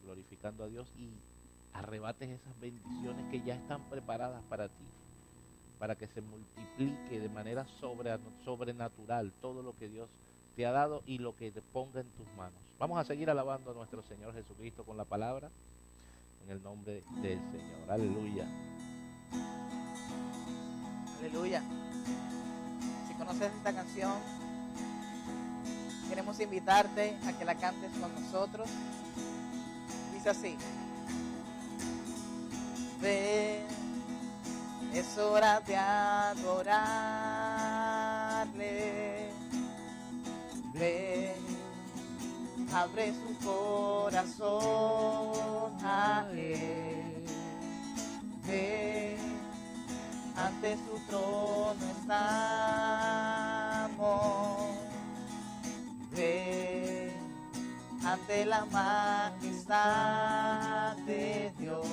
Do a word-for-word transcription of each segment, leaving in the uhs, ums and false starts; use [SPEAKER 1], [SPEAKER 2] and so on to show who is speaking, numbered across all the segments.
[SPEAKER 1] glorificando a Dios y arrebates esas bendiciones que ya están preparadas para ti, para que se multiplique de manera sobre, sobrenatural todo lo que Dios te ha dado y lo que te ponga en tus manos. Vamos a seguir alabando a nuestro Señor Jesucristo con la palabra, en el nombre del Señor. Aleluya.
[SPEAKER 2] Aleluya. Si conoces esta canción, queremos invitarte a que la cantes con nosotros. Dice así: ven, es hora de adorarle. Ven, abre su corazón a Él. Ven, ante su trono estamos. Ven, ante la majestad de Dios.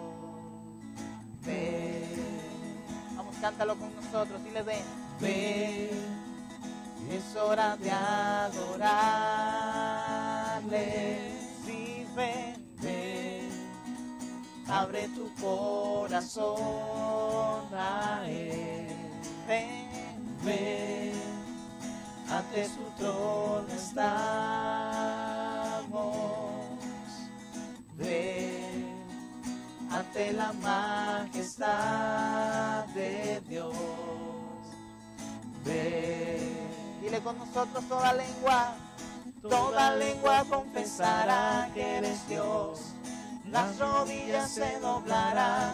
[SPEAKER 2] Ven, vamos, cántalo con nosotros, dile ven. Ven, es hora de adorarle. Sí, ven, ven, abre tu corazón a Él. Ven, ven, ante su trono estamos. Ven, ante la majestad de Dios. Ven, dile con nosotros: toda lengua, toda lengua confesará que eres Dios. Las rodillas se doblarán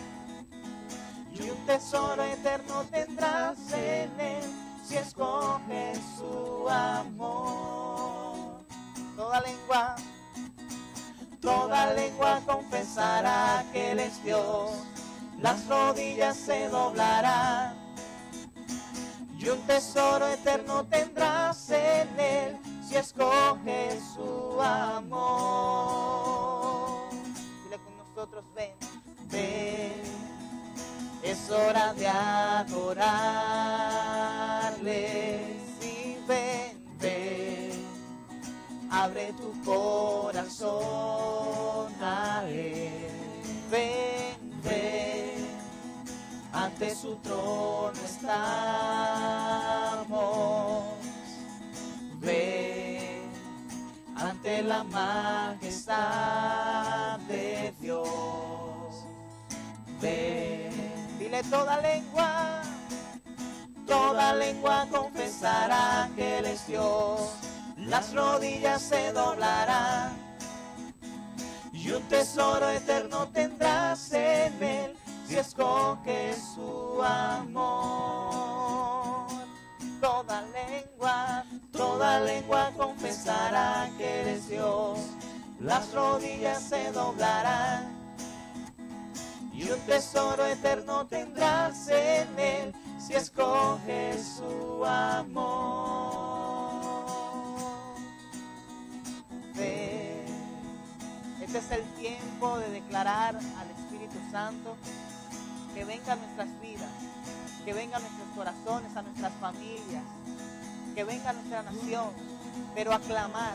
[SPEAKER 2] y un tesoro eterno tendrás en Él si escoges su amor. Toda lengua, toda lengua confesará que Él es Dios. Las rodillas se doblarán y un tesoro eterno tendrás en Él si escoges su amor. Dile con nosotros: ven, ven, es hora de adorarle. Sí, ven, ven, abre tu corazón a Él. Ven, ven, ante su trono estamos. Ven, ante la majestad de Dios. Ven, dile: toda lengua, toda lengua confesará que Él es Dios. Las rodillas se doblarán y un tesoro eterno tendrás en Él si escoges su amor. Toda lengua, toda lengua confesará que eres Dios. Las rodillas se doblarán y un tesoro eterno tendrás en Él si escoges su amor. Ven, este es el tiempo de declarar al Espíritu Santo que venga a nuestras vidas, que venga a nuestros corazones, a nuestras familias, que venga a nuestra nación, pero a clamar.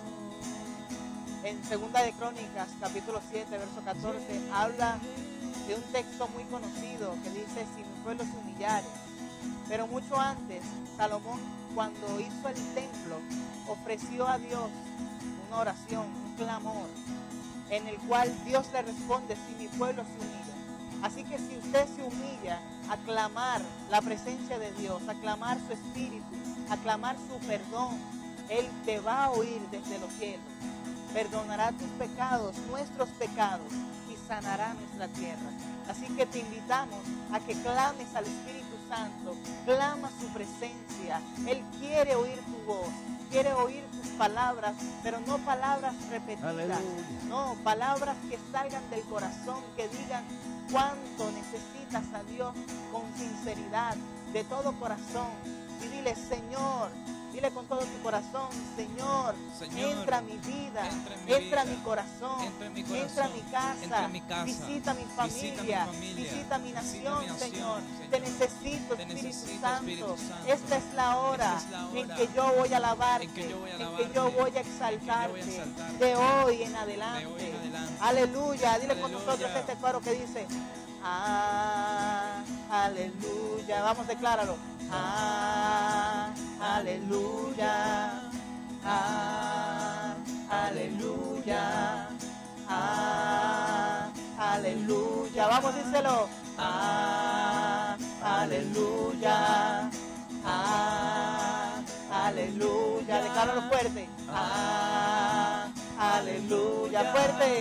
[SPEAKER 2] En Segunda de Crónicas, capítulo siete, verso catorce, habla de un texto muy conocido que dice: si mi pueblo se humillare. Pero mucho antes, Salomón, cuando hizo el templo, ofreció a Dios una oración, un clamor, en el cual Dios le responde: si mi pueblo se humilla. Así que si usted se humilla a clamar la presencia de Dios, a clamar su espíritu, a clamar su perdón, Él te va a oír desde los cielos. Perdonará tus pecados, nuestros pecados, y sanará nuestra tierra. Así que te invitamos a que clames al Espíritu Santo, clama su presencia. Él quiere oír tu voz, quiere oír tus palabras, pero no palabras repetidas. Aleluya. No, palabras que salgan del corazón, que digan cuánto necesitas a Dios con sinceridad, de todo corazón. Y dile: Señor, Dile con todo tu corazón, Señor,
[SPEAKER 3] Señor,
[SPEAKER 2] entra a mi vida,
[SPEAKER 3] entra en mi
[SPEAKER 2] entra a
[SPEAKER 3] vida,
[SPEAKER 2] mi corazón,
[SPEAKER 3] entra en mi corazón,
[SPEAKER 2] entra a mi casa,
[SPEAKER 3] entra en mi casa,
[SPEAKER 2] visita mi
[SPEAKER 3] visita mi
[SPEAKER 2] familia,
[SPEAKER 3] familia,
[SPEAKER 2] visita mi
[SPEAKER 3] visita
[SPEAKER 2] nación,
[SPEAKER 3] mi nación,
[SPEAKER 2] Señor.
[SPEAKER 3] Señor.
[SPEAKER 2] Te necesito,
[SPEAKER 3] Te
[SPEAKER 2] Espíritu
[SPEAKER 3] necesito,
[SPEAKER 2] Santo.
[SPEAKER 3] Espíritu Santo.
[SPEAKER 2] Esta es la hora,
[SPEAKER 3] Esta es la
[SPEAKER 2] en
[SPEAKER 3] hora
[SPEAKER 2] que yo voy a alabarte,
[SPEAKER 3] en que yo voy a
[SPEAKER 2] en que
[SPEAKER 3] alabarte,
[SPEAKER 2] yo voy a
[SPEAKER 3] en que yo voy a
[SPEAKER 2] exaltarte,
[SPEAKER 3] exaltarte,
[SPEAKER 2] de hoy en
[SPEAKER 3] de
[SPEAKER 2] adelante.
[SPEAKER 3] hoy en adelante.
[SPEAKER 2] Aleluya. Dile con
[SPEAKER 3] Aleluya.
[SPEAKER 2] nosotros este coro que dice, ah, aleluya. Vamos, decláralo. Ah, aleluya. Ah, aleluya. Ah, aleluya. Vamos, díselo. Ah, aleluya. Ah, aleluya. Decláralo fuerte. Ah, aleluya. Fuerte.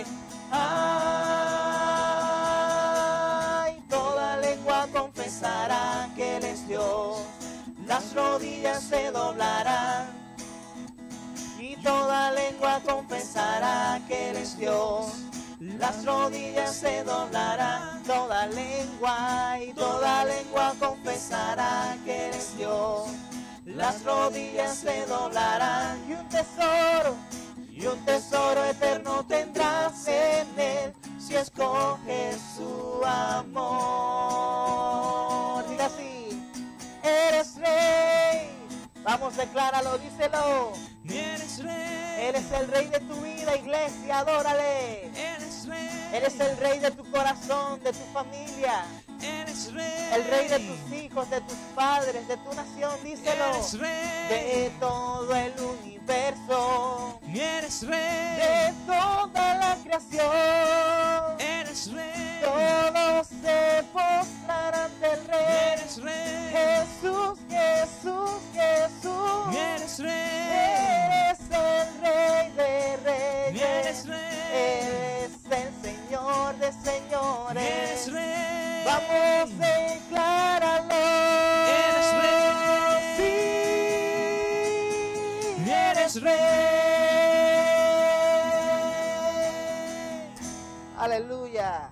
[SPEAKER 2] Ay, toda lengua confesará que Él es Dios. Las rodillas se doblarán. Y toda lengua confesará que Él es Dios. Las rodillas se doblarán. Toda lengua y toda lengua confesará que Él es Dios. Las rodillas se doblarán. Y un tesoro, y un tesoro eterno tendrás en Él si escoges su amor. Diga así, eres rey. Vamos, decláralo, díselo.
[SPEAKER 3] Eres rey.
[SPEAKER 2] Él es el rey de tu vida, iglesia, adórale.
[SPEAKER 3] Eres rey.
[SPEAKER 2] Él es el rey de tu corazón, de tu familia.
[SPEAKER 3] Eres rey.
[SPEAKER 2] El rey de tus hijos, de tus padres, de tu nación, díselo.
[SPEAKER 3] Eres rey.
[SPEAKER 2] De todo el universo,
[SPEAKER 3] Eres rey.
[SPEAKER 2] de toda la creación.
[SPEAKER 3] Eres rey.
[SPEAKER 2] Todos se postrarán ante el rey.
[SPEAKER 3] Eres rey.
[SPEAKER 2] Jesús, Jesús, Jesús.
[SPEAKER 3] Eres rey.
[SPEAKER 2] Eres el rey de reyes.
[SPEAKER 3] Eres rey.
[SPEAKER 2] Eres el Señor de señores.
[SPEAKER 3] Eres rey.
[SPEAKER 2] Vamos, decláralo.
[SPEAKER 3] Eres rey.
[SPEAKER 2] Sí.
[SPEAKER 3] Eres rey.
[SPEAKER 2] Aleluya.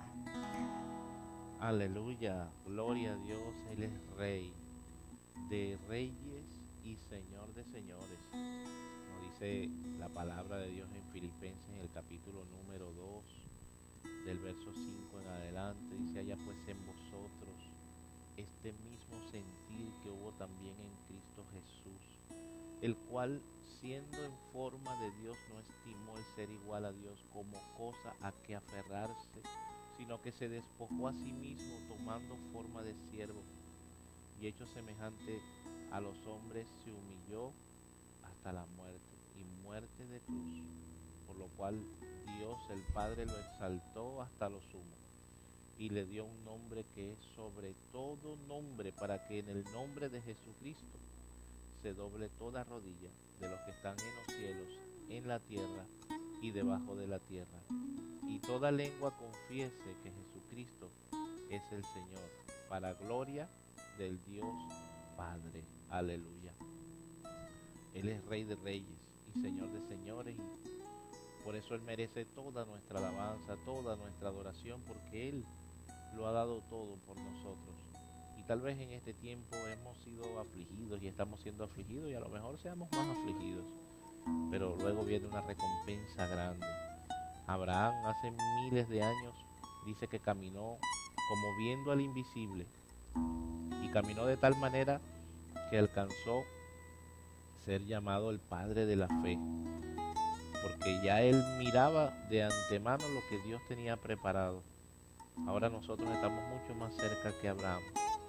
[SPEAKER 1] Aleluya, gloria a Dios, Él es Rey de reyes y Señor de señores. Nos dice la palabra de Dios en Filipenses, en el capítulo número dos, del verso cinco en adelante. Dice, haya pues en vosotros este mismo sentir que hubo también en Cristo Jesús, el cual, siendo en forma de Dios, no estimó el ser igual a Dios como cosa a que aferrarse, sino que se despojó a sí mismo, tomando forma de siervo, y hecho semejante a los hombres, se humilló hasta la muerte, y muerte de cruz, por lo cual Dios el Padre lo exaltó hasta lo sumo, y le dio un nombre que es sobre todo nombre, para que en el nombre de Jesucristo se doble toda rodilla de los que están en los cielos, en la tierra y debajo de la tierra, y toda lengua confiese que Jesucristo es el Señor, para gloria del Dios Padre. Aleluya. Él es Rey de reyes y Señor de señores, y por eso Él merece toda nuestra alabanza, toda nuestra adoración, porque Él lo ha dado todo por nosotros. Y tal vez en este tiempo hemos sido afligidos y estamos siendo afligidos, y a lo mejor seamos más afligidos, pero luego viene una recompensa grande. Abraham hace miles de años dice que caminó como viendo al invisible, y caminó de tal manera que alcanzó ser llamado el padre de la fe, porque ya él miraba de antemano lo que Dios tenía preparado. Ahora nosotros estamos mucho más cerca que Abraham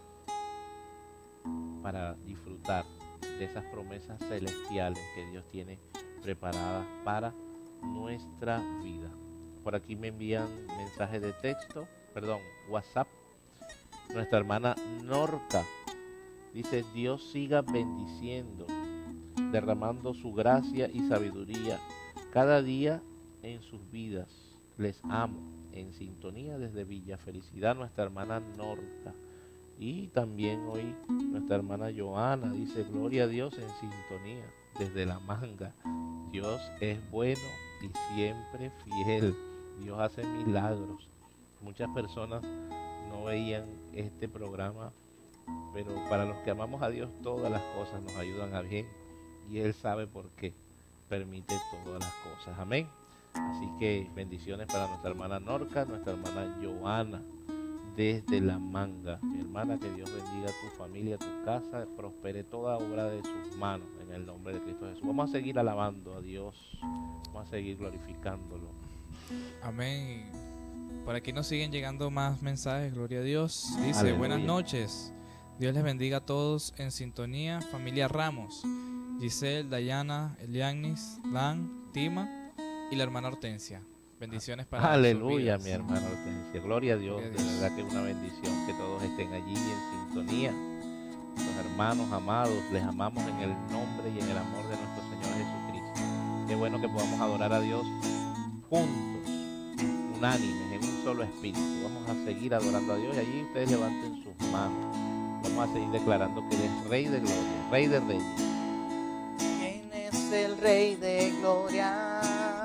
[SPEAKER 1] para disfrutar de esas promesas celestiales que Dios tiene preparadas para nuestra vida. Por aquí me envían mensajes de texto, perdón, WhatsApp. Nuestra hermana Norca dice: Dios siga bendiciendo, derramando su gracia y sabiduría cada día en sus vidas. Les amo, en sintonía desde Villa Felicidad, nuestra hermana Norca. Y también hoy nuestra hermana Joana dice: gloria a Dios, en sintonía desde La Manga. Dios es bueno y siempre fiel. Dios hace milagros. Muchas personas no veían este programa, pero para los que amamos a Dios, todas las cosas nos ayudan a bien. y Él sabe por qué permite todas las cosas. Amén. Así que bendiciones para nuestra hermana Norca, nuestra hermana Joana desde La Manga. Mi hermana, que Dios bendiga tu familia, tu casa, prospere toda obra de sus manos en el nombre de Cristo Jesús. Vamos a seguir alabando a Dios, vamos a seguir glorificándolo.
[SPEAKER 4] Amén. Por aquí nos siguen llegando más mensajes, gloria a Dios. Dice,
[SPEAKER 1] Aleluya.
[SPEAKER 4] buenas noches, Dios les bendiga a todos en sintonía, familia Ramos, Giselle, Dayana, Elianis, Dan, Tima y la hermana Hortensia. Bendiciones para
[SPEAKER 1] Aleluya,
[SPEAKER 4] sus
[SPEAKER 1] mi
[SPEAKER 4] vidas.
[SPEAKER 1] hermana Hortensia. Gloria a Dios,
[SPEAKER 4] Gloria a
[SPEAKER 1] de
[SPEAKER 4] Dios.
[SPEAKER 1] verdad que es una bendición que todos estén allí en sintonía. Los hermanos amados, les amamos en el nombre y en el amor de nuestro Señor Jesucristo. Qué bueno que podamos adorar a Dios juntos, unánimes, en un solo espíritu. Vamos a seguir adorando a Dios y allí ustedes levanten sus manos. Vamos a seguir declarando que Él es Rey de Gloria, Rey de Reyes.
[SPEAKER 2] ¿Quién es el Rey de Gloria?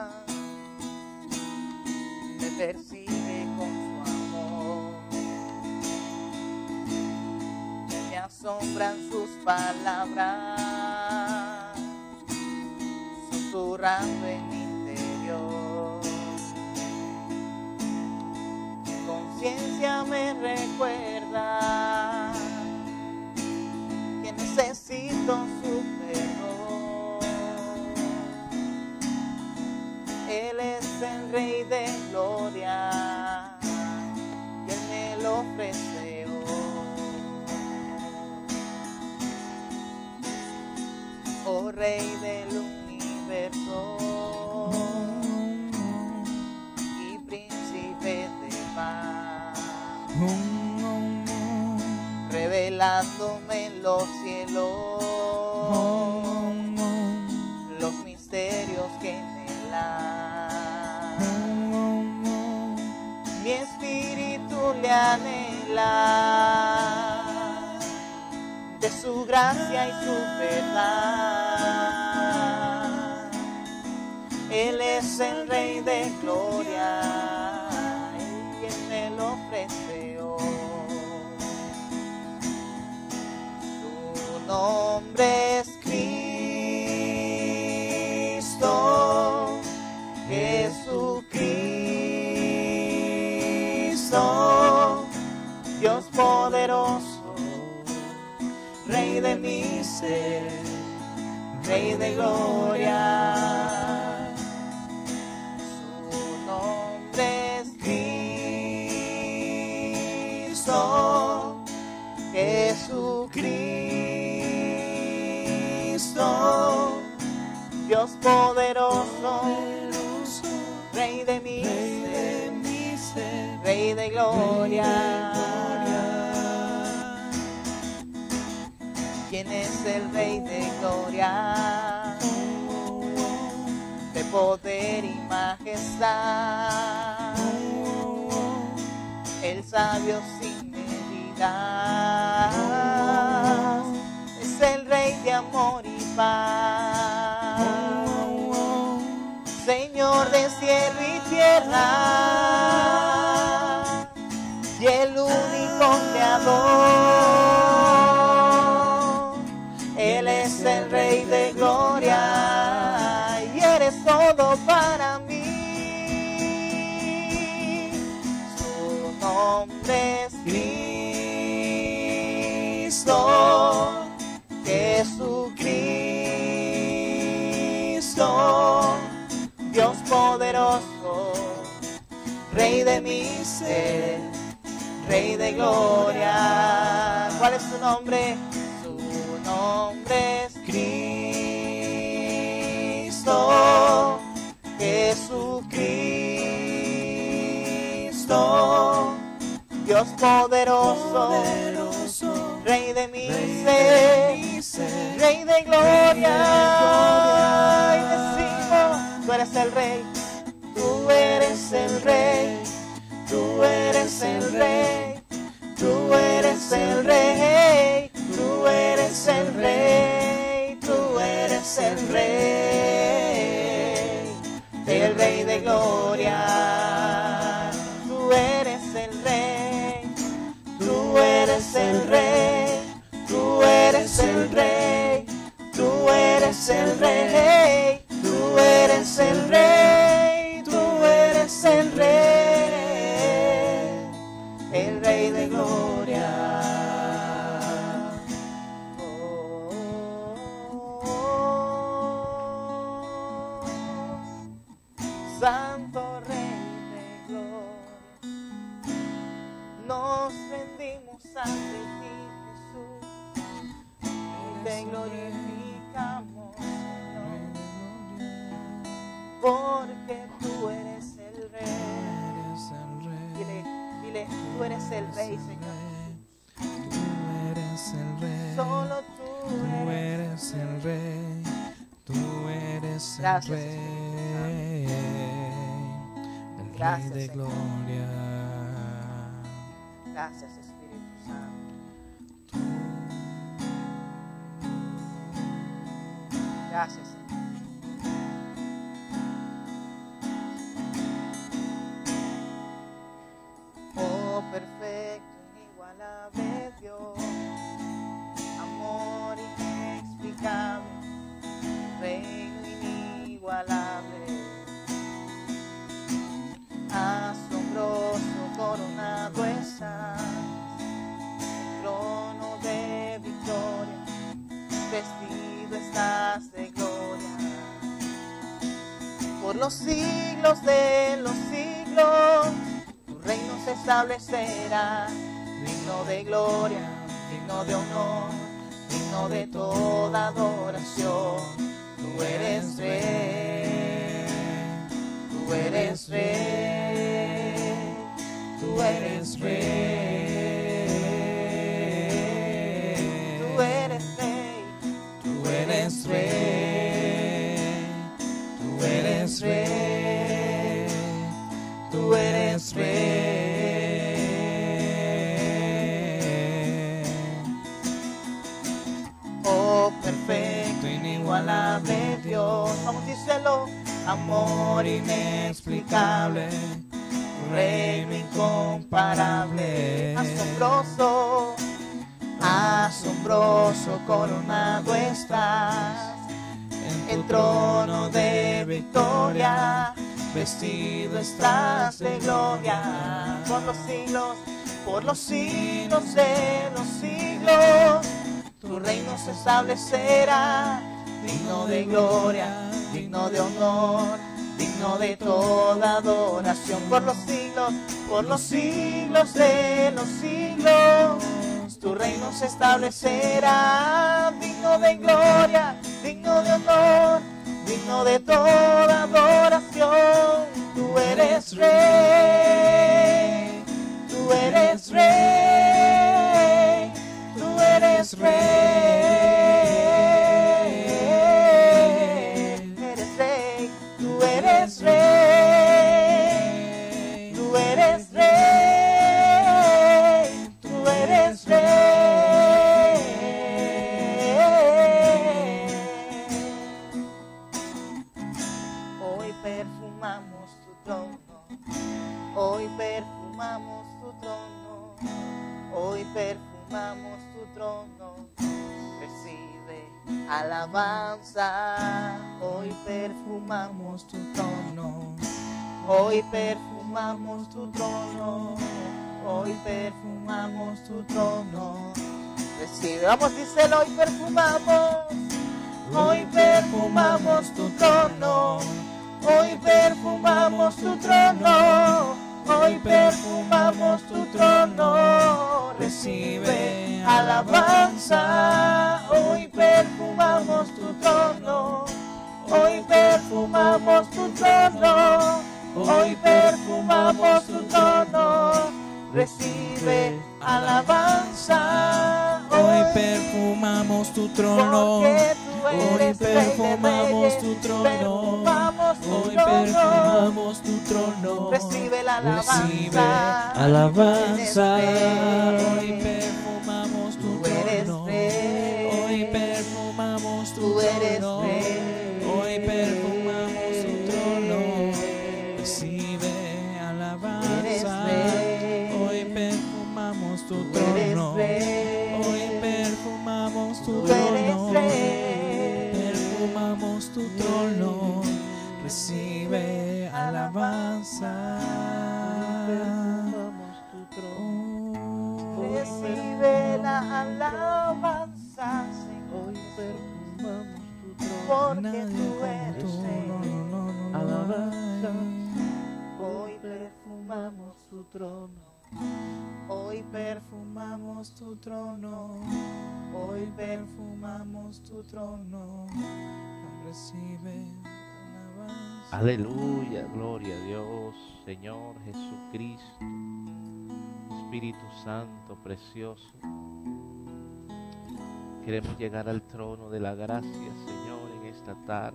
[SPEAKER 2] Me persigue con su amor. Me asombran sus palabras, susurrando en mi interior. Mi conciencia me recuerda que necesito su perdón. Él es el Rey de Gloria y Él me lo ofrece hoy. Oh Rey del universo y Príncipe de paz, revelándome en los cielos los misterios que en él hay. Mi espíritu le anhela de su gracia y su verdad. Él es el Rey de Gloria y Él me lo ofrece hoy. Su nombre es Cristo, Jesucristo, Dios poderoso, Rey de mi ser, Rey de gloria. Su nombre es Cristo, Jesucristo, Dios poderoso, Rey de mi ser, Rey de gloria. ¿Quién es el Rey de gloria? De poder y majestad, el sabio sin medida, es el Rey de amor y paz, Señor de cielo y tierra, y el único creador. Él es el Rey de gloria y eres todo para mí. Su nombre es Cristo, Jesucristo, Dios poderoso, Rey de mi ser, Rey de gloria. ¿Cuál es su nombre? Su nombre es Cristo, Jesucristo, Dios poderoso, Rey de mi ser, Rey de gloria. Y decimos, tú eres el Rey, tú eres el Rey, tú eres el Rey, tú eres el Rey, tú eres el Rey, tú eres el Rey, el Rey de gloria. Tú eres el Rey, tú eres el Rey, tú eres el Rey, tú eres el rey, tú eres el rey, tú eres el rey, el rey de gloria. Santo Rey de gloria, nos rendimos ante ti, Jesús, y te glorificamos, Señor, porque tú eres el Rey. Dile, dile, tú eres el Rey, Señor.
[SPEAKER 4] Tú eres el rey.
[SPEAKER 2] Solo tú
[SPEAKER 4] Tú
[SPEAKER 2] eres
[SPEAKER 4] eres el rey. Tú eres el
[SPEAKER 2] Gracias,
[SPEAKER 4] rey. El
[SPEAKER 2] Gracias,
[SPEAKER 4] rey de
[SPEAKER 2] Señor.
[SPEAKER 4] gloria.
[SPEAKER 2] Gracias, Espíritu Santo. Gracias, Señor. Oh, perfecto, inigualable Dios, amor inexplicable, reino inigualable, asombroso, coronado estás, trono de victoria, vestido estás de gloria. Por los siglos de los siglos, tu reino se establecerá, digno de gloria, digno de honor, digno de toda adoración. Tú eres rey, tú eres rey, tú eres rey, tú eres rey, tú eres rey, tú eres rey, tú eres rey. Oh, perfecto, inigualable Dios, vamos a decirlo, amor inexplicable, reino incomparable, asombroso, asombroso, coronado estás, el trono de victoria, vestido estás de gloria. Por los siglos, por los siglos de los siglos, tu reino se establecerá, digno de gloria, digno de honor, digno de toda adoración. Por los siglos, por los siglos de los siglos, tu reino se establecerá, digno de gloria, digno de honor, digno de toda adoración. Tú eres rey, tú eres rey, tú eres rey, eres rey, tú eres rey, tú eres rey, tú eres rey. Hoy perfumamos tu trono, hoy perfumamos tu trono, hoy perfumamos tu trono, recibe alabanza. Hoy perfumamos tu trono, hoy perfumamos tu trono, hoy perfumamos tu trono, recibe. Vamos, díselo, hoy perfumamos, hoy perfumamos tu trono, hoy perfumamos tu trono, hoy perfumamos tu trono, recibe alabanza. Hoy perfumamos tu trono, hoy perfumamos tu trono, hoy perfumamos tu trono, recibe alabanza.
[SPEAKER 4] Hoy perfumamos tu trono,
[SPEAKER 2] porque tú
[SPEAKER 4] hoy
[SPEAKER 2] eres Rey de
[SPEAKER 4] perfumamos
[SPEAKER 2] Reyes,
[SPEAKER 4] tu trono,
[SPEAKER 2] perfumamos tu
[SPEAKER 4] hoy
[SPEAKER 2] trono.
[SPEAKER 4] perfumamos tu trono,
[SPEAKER 2] Recibe la alabanza,
[SPEAKER 4] recibe alabanza.
[SPEAKER 2] Eres
[SPEAKER 4] Hoy
[SPEAKER 2] rey.
[SPEAKER 4] perfumamos tu
[SPEAKER 2] Tú eres
[SPEAKER 4] trono,
[SPEAKER 2] rey.
[SPEAKER 4] hoy perfumamos tu
[SPEAKER 2] Tú eres
[SPEAKER 4] trono,
[SPEAKER 2] rey.
[SPEAKER 4] hoy perfumamos tu trono, recibe
[SPEAKER 2] Eres
[SPEAKER 4] alabanza.
[SPEAKER 2] rey.
[SPEAKER 4] Hoy perfumamos tu
[SPEAKER 2] Tú eres
[SPEAKER 4] trono,
[SPEAKER 2] rey.
[SPEAKER 4] hoy perfumamos tu
[SPEAKER 2] Tú eres
[SPEAKER 4] trono,
[SPEAKER 2] rey.
[SPEAKER 4] perfumamos alabanza.
[SPEAKER 1] Perfumamos tu trono.
[SPEAKER 2] Recibe la alabanza, Señor.
[SPEAKER 1] Hoy perfumamos tu trono.
[SPEAKER 2] Porque
[SPEAKER 4] Nadie
[SPEAKER 2] tú
[SPEAKER 4] como
[SPEAKER 2] eres
[SPEAKER 4] tú,
[SPEAKER 2] Rey.
[SPEAKER 4] no, no, no, no, no
[SPEAKER 1] Alabanza.
[SPEAKER 4] hay.
[SPEAKER 2] Hoy perfumamos
[SPEAKER 1] tu trono.
[SPEAKER 2] Hoy
[SPEAKER 4] Perfumamos tu trono, hoy perfumamos tu trono, recibe alabanza.
[SPEAKER 1] Aleluya, gloria a Dios, Señor Jesucristo, Espíritu Santo precioso. Queremos llegar al trono de la gracia, Señor, en esta tarde.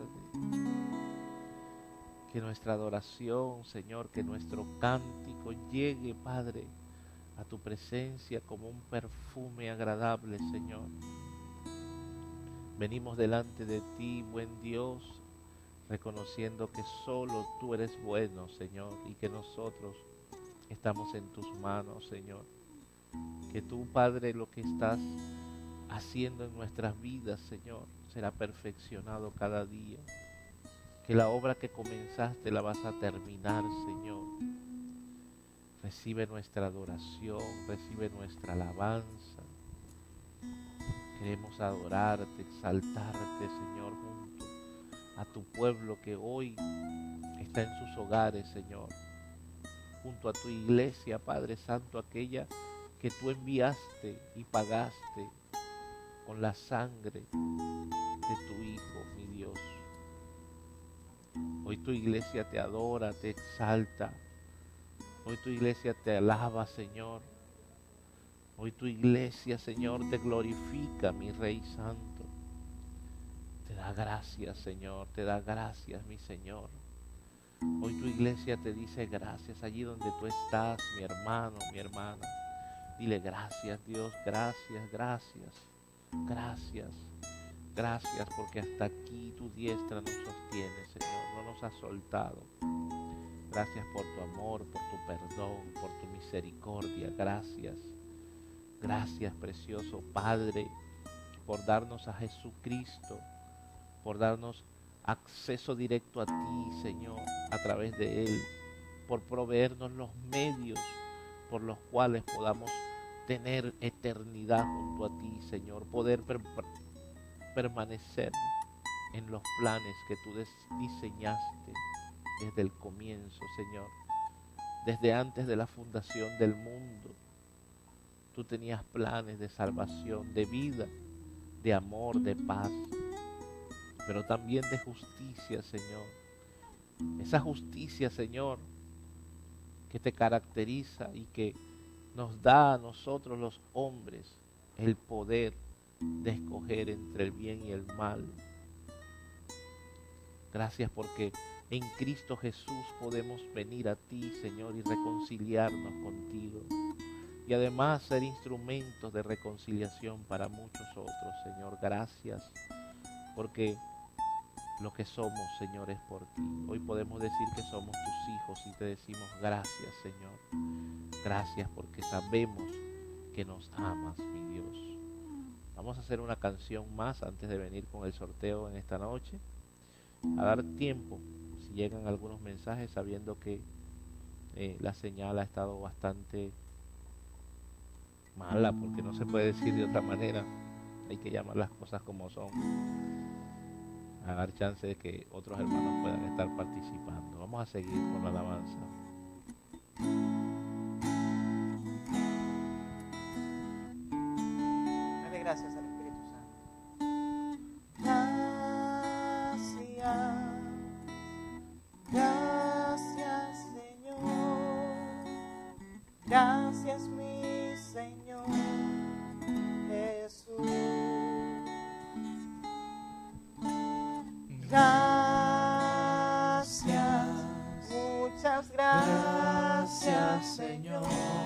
[SPEAKER 1] Que nuestra adoración, Señor, que nuestro cántico llegue, Padre, a tu presencia como un perfume agradable, Señor. Venimos delante de ti, buen Dios, reconociendo que solo tú eres bueno, Señor, y que nosotros estamos en tus manos, Señor. Que tú, Padre, lo que estás haciendo en nuestras vidas, Señor, será perfeccionado cada día. Que la obra que comenzaste la vas a terminar, Señor. Recibe nuestra adoración, recibe nuestra alabanza. Queremos adorarte, exaltarte, Señor, junto a tu pueblo que hoy está en sus hogares, Señor. Junto a tu iglesia, Padre Santo, aquella que tú enviaste y pagaste con la sangre de tu Hijo, mi Dios. Hoy tu iglesia te adora, te exalta. Hoy tu iglesia te alaba, Señor. Hoy tu iglesia, Señor, te glorifica, mi Rey Santo. Te da gracias, Señor, te da gracias, mi Señor. Hoy tu iglesia te dice gracias allí donde tú estás, mi hermano, mi hermana. Dile gracias, Dios, gracias, gracias, gracias. Gracias porque hasta aquí tu diestra nos sostiene, Señor, no nos has soltado. Gracias por tu amor, por tu perdón, por tu misericordia. Gracias. Gracias, precioso Padre, por darnos a Jesucristo, por darnos acceso directo a ti, Señor, a través de Él, por proveernos los medios por los cuales podamos tener eternidad junto a ti, Señor, poder per permanecer en los planes que tú diseñaste desde el comienzo, Señor. Desde antes de la fundación del mundo, tú tenías planes de salvación, de vida, de amor, de paz, pero también de justicia, Señor. Esa justicia, Señor, que te caracteriza y que nos da a nosotros los hombres el poder de escoger entre el bien y el mal. Gracias porque en Cristo Jesús podemos venir a ti, Señor, y reconciliarnos contigo. Y además ser instrumentos de reconciliación para muchos otros, Señor. Gracias porque lo que somos, Señor, es por ti. Hoy podemos decir que somos tus hijos y te decimos gracias, Señor. Gracias porque sabemos que nos amas, mi Dios. Vamos a hacer una canción más antes de venir con el sorteo en esta noche. A dar tiempo, si llegan algunos mensajes, sabiendo que eh, la señal ha estado bastante mala, porque no se puede decir de otra manera. Hay que llamar las cosas como son. A dar chance de que otros hermanos puedan estar participando. Vamos a seguir con la alabanza.
[SPEAKER 2] Dale gracias al Espíritu Santo. Gracias, gracias, Señor. Gracias, mi Señor Jesús. Gracias, muchas gracias, Señor.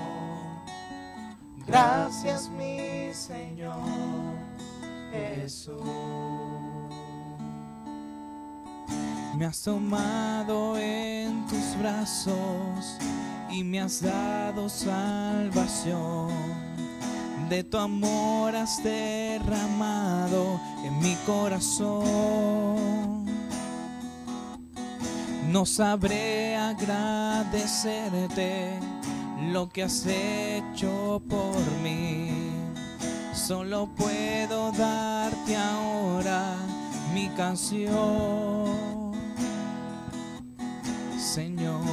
[SPEAKER 2] Gracias, mi Señor Jesús.
[SPEAKER 4] Me has tomado en tus brazos y me has dado salvación. De tu amor has derramado en mi corazón. No sabré agradecerte lo que has hecho por mí. Solo puedo darte ahora mi canción, Señor.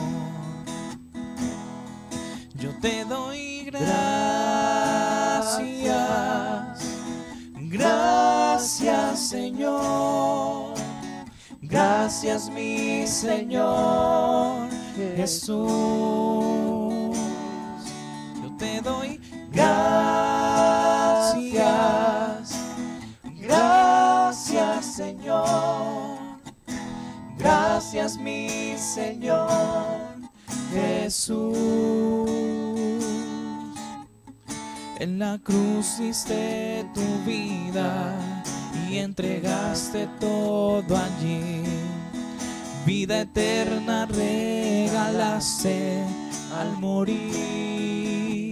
[SPEAKER 4] Yo te doy gracias, gracias, Señor. Gracias, mi Señor Jesús. Yo te doy gracias, gracias, Señor. Gracias, mi Señor Jesús. En la cruz diste tu vida y entregaste todo allí. Vida eterna regalaste al morir.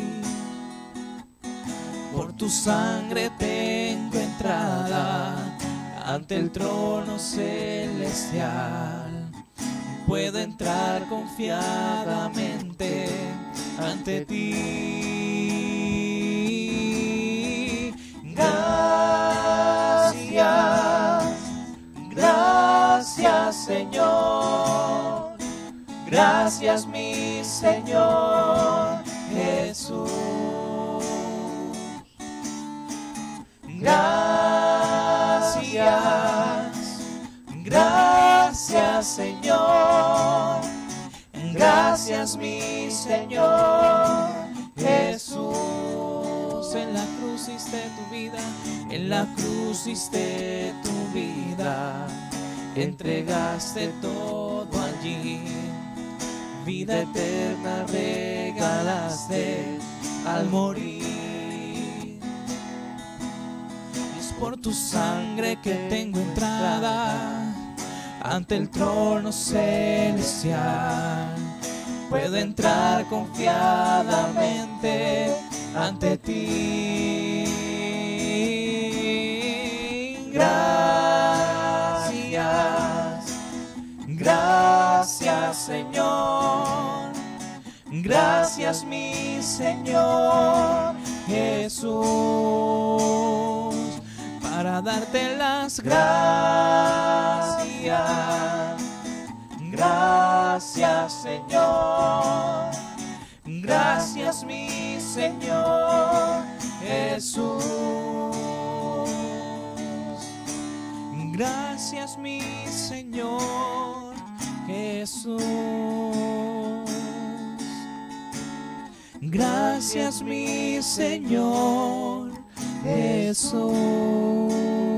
[SPEAKER 4] Por tu sangre tengo entrada ante el trono celestial. Puedo entrar confiadamente ante ti. Gracias, gracias, Señor. Gracias, mi Señor Jesús. Gracias, gracias, Señor. Gracias, mi Señor Jesús. En la cruz diste tu vida, en la cruz diste tu vida. Entregaste todo allí. Vida eterna regalaste al morir. Es por tu sangre que tengo entrada ante el trono celestial. Puedo entrar confiadamente ante ti. Gracias, gracias, Señor. Gracias, mi Señor Jesús. Para darte las gracias. Gracias, Señor. Gracias, mi Señor Jesús. Gracias, mi Señor Jesús. Gracias, mi Señor Jesús.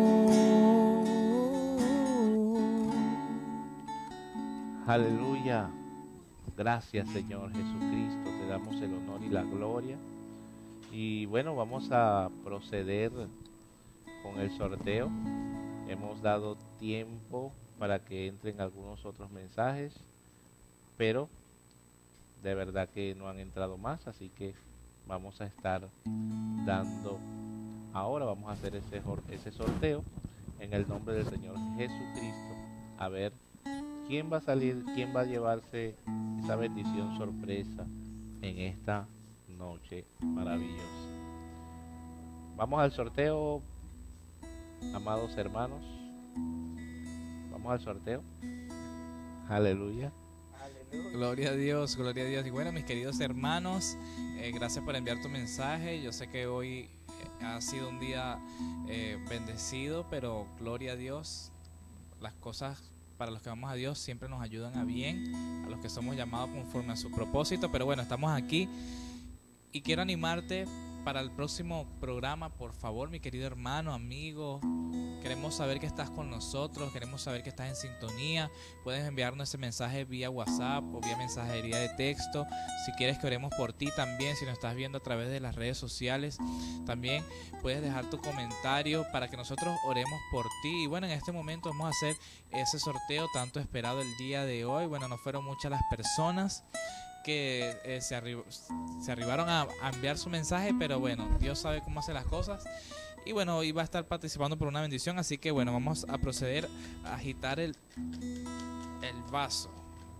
[SPEAKER 1] Aleluya. Gracias, Señor Jesucristo. Te damos el honor y la gloria. Y bueno, vamos a proceder con el sorteo. Hemos dado tiempo para que entren algunos otros mensajes, pero de verdad que no han entrado más, así que vamos a estar dando ahora, vamos a hacer ese, ese sorteo en el nombre del Señor Jesucristo. A ver quién va a salir, quién va a llevarse esa bendición sorpresa en esta noche maravillosa. Vamos al sorteo, amados hermanos. Vamos al sorteo. Aleluya.
[SPEAKER 4] Gloria a Dios, gloria a Dios. Y bueno, mis queridos hermanos, eh, gracias por enviar tu mensaje. Yo sé que hoy eh, ha sido un día eh, bendecido, pero gloria a Dios. Las cosas para los que vamos a Dios siempre nos ayudan a bien, a los que somos llamados conforme a su propósito. Pero bueno, estamos aquí y quiero animarte para el próximo programa. Por favor, mi querido hermano, amigo, queremos saber que estás con nosotros, queremos saber que estás en sintonía. Puedes enviarnos ese mensaje vía WhatsApp o vía mensajería de texto. Si quieres que oremos por ti también, si nos estás viendo a través de las redes sociales, también puedes dejar tu comentario para que nosotros oremos por ti. Y bueno, en este momento vamos a hacer ese sorteo tanto esperado el día de hoy. Bueno, no fueron muchas las personas que eh, se, arri se arribaron a, a enviar su mensaje, pero bueno, Dios sabe cómo hace las cosas. Y bueno, hoy va a estar participando por una bendición, así que bueno, vamos a proceder a agitar el, el vaso.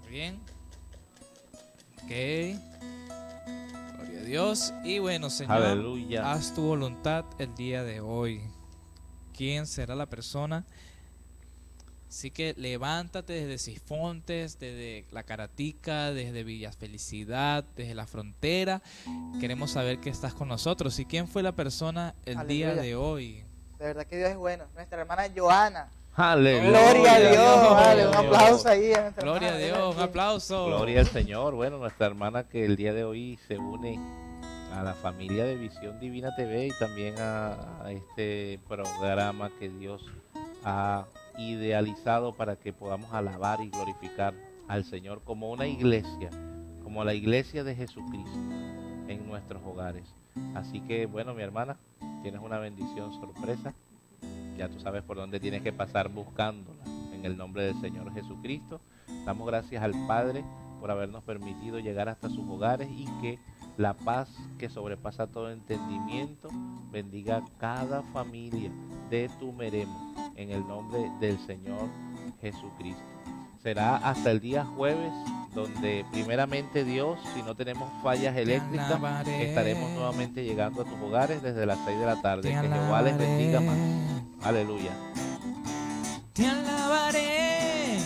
[SPEAKER 4] Muy bien. Ok. Gloria a Dios. Y bueno, Señor,
[SPEAKER 1] Aleluya.
[SPEAKER 4] haz tu voluntad el día de hoy. ¿Quién será la persona? Así que levántate desde Cifontes, desde La Caratica, desde Villa Felicidad, desde la frontera. Queremos saber que estás con nosotros. ¿Y quién fue la persona el
[SPEAKER 2] Aleluya.
[SPEAKER 4] día de hoy?
[SPEAKER 2] De verdad que Dios es bueno. Nuestra hermana Joana.
[SPEAKER 1] Aleluya.
[SPEAKER 2] Gloria a Dios.
[SPEAKER 4] Dios.
[SPEAKER 2] Vale, un aplauso ahí a nuestra
[SPEAKER 4] Gloria a
[SPEAKER 2] hermana.
[SPEAKER 4] Dios, un aplauso.
[SPEAKER 1] Gloria al Señor. Bueno, nuestra hermana que el día de hoy se une a la familia de Visión Divina T V y también a, a este programa que Dios ha idealizado para que podamos alabar y glorificar al Señor como una iglesia, como la iglesia de Jesucristo en nuestros hogares. Así que bueno, mi hermana, tienes una bendición sorpresa. Ya tú sabes por dónde tienes que pasar buscándola. En el nombre del Señor Jesucristo, damos gracias al Padre por habernos permitido llegar hasta sus hogares y que la paz que sobrepasa todo entendimiento bendiga cada familia de Tumeremo en el nombre del Señor Jesucristo. Será hasta el día jueves donde primeramente Dios, si no tenemos fallas eléctricas,
[SPEAKER 4] alabaré.
[SPEAKER 1] estaremos nuevamente llegando a tus hogares desde las seis de la tarde.
[SPEAKER 4] Te
[SPEAKER 1] Que Jehová les bendiga más. Aleluya.
[SPEAKER 4] Te alabaré,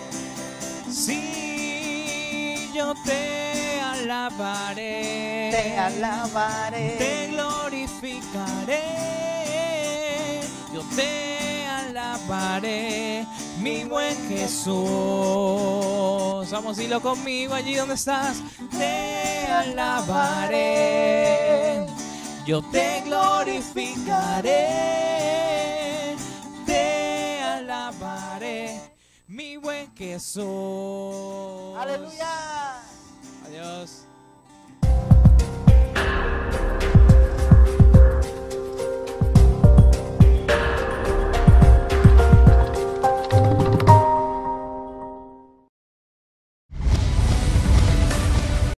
[SPEAKER 4] sí, yo te alabaré,
[SPEAKER 2] Te alabaré.
[SPEAKER 4] te glorificaré, yo te alabaré, mi buen Jesús. Vamos, dilo conmigo allí donde estás. Te alabaré, yo te glorificaré, te alabaré, mi buen Jesús.
[SPEAKER 2] Aleluya.
[SPEAKER 4] Adiós.